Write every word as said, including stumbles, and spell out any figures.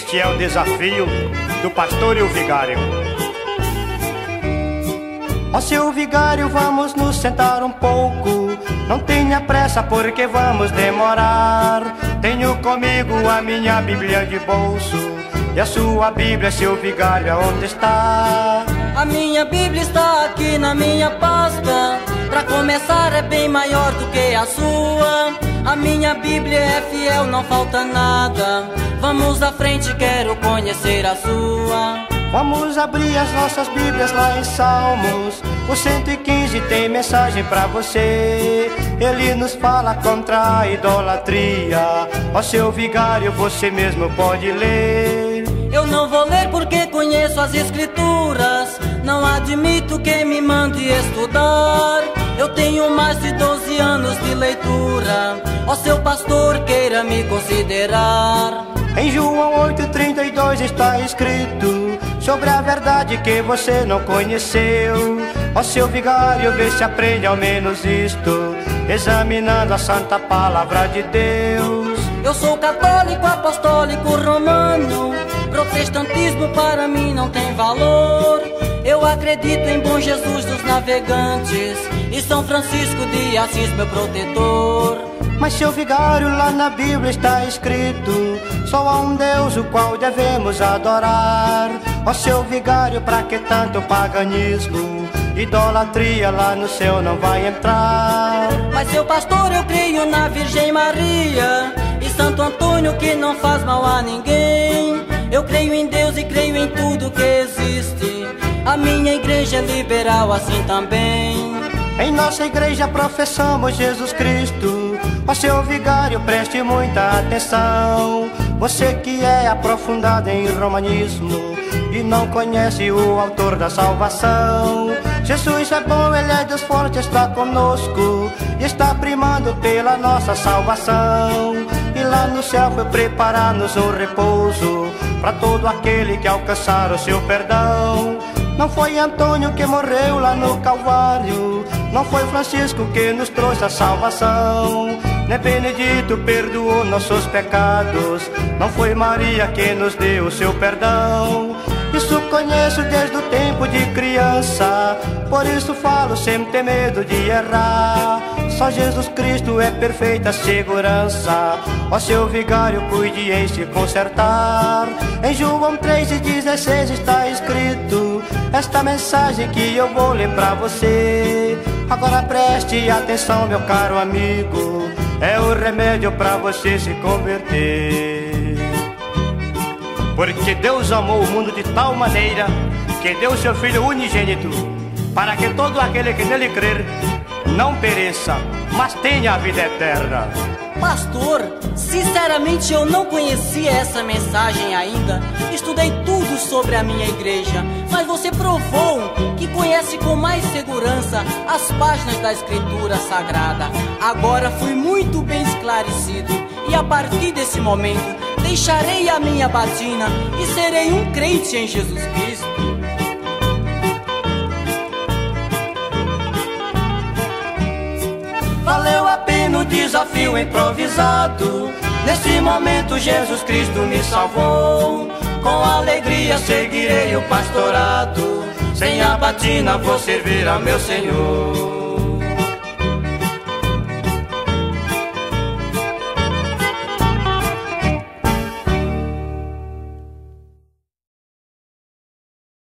Este é o desafio do pastor e o vigário. Ó seu vigário, vamos nos sentar um pouco. Não tenha pressa porque vamos demorar. Tenho comigo a minha Bíblia de bolso. E a sua Bíblia, seu vigário, aonde está? A minha Bíblia está aqui na minha pasta. Pra começar é bem maior do que a sua. A minha Bíblia é fiel, não falta nada. Vamos à frente, quero conhecer a sua. Vamos abrir as nossas Bíblias lá em Salmos. O cento e quinze tem mensagem pra você. Ele nos fala contra a idolatria. Ó seu vigário, você mesmo pode ler. Eu não vou ler porque conheço as escrituras. Não admito que me mande estudar. Eu tenho mais de doze anos de leitura. Ó seu pastor, queira me considerar. Em João oito, trinta e dois está escrito sobre a verdade que você não conheceu. Ó seu vigário, vê se aprende ao menos isto, examinando a santa palavra de Deus. Eu sou católico, apostólico, romano. Protestantismo para mim não tem valor. Eu acredito em bom Jesus dos navegantes e São Francisco de Assis, meu protetor. Mas seu vigário, lá na Bíblia está escrito: só há um Deus o qual devemos adorar. Ó seu vigário, pra que tanto paganismo? Idolatria lá no céu não vai entrar. Mas seu pastor, eu creio na Virgem Maria e Santo Antônio, que não faz mal a ninguém. Eu creio em Deus e creio em tudo que existe. A minha igreja é liberal assim também. Em nossa igreja professamos Jesus Cristo. Ó seu vigário, preste muita atenção. Você que é aprofundado em romanismo e não conhece o autor da salvação. Jesus é bom, Ele é Deus forte, está conosco e está primando pela nossa salvação. E lá no céu foi preparar-nos um repouso para todo aquele que alcançar o seu perdão. Não foi Antônio que morreu lá no Calvário, não foi Francisco que nos trouxe a salvação, nem Benedito perdoou nossos pecados, não foi Maria que nos deu o seu perdão. Isso conheço desde o tempo de criança, por isso falo sem ter medo de errar. Só Jesus Cristo é perfeita segurança. Ó seu vigário, cuide em se consertar. Em João três e dezesseis está escrito esta mensagem que eu vou ler pra você. Agora preste atenção, meu caro amigo, é o remédio pra você se converter. Porque Deus amou o mundo de tal maneira que deu seu Filho unigênito, para que todo aquele que nele crer não pereça, mas tenha a vida eterna. Pastor, sinceramente eu não conhecia essa mensagem ainda. Estudei tudo sobre a minha igreja, mas você provou que conhece com mais segurança as páginas da Escritura Sagrada. Agora fui muito bem esclarecido e a partir desse momento deixarei a minha batina e serei um crente em Jesus Cristo. Valeu a pena o desafio improvisado. Nesse momento Jesus Cristo me salvou. Com alegria seguirei o pastorado. Sem a batina vou servir a meu Senhor.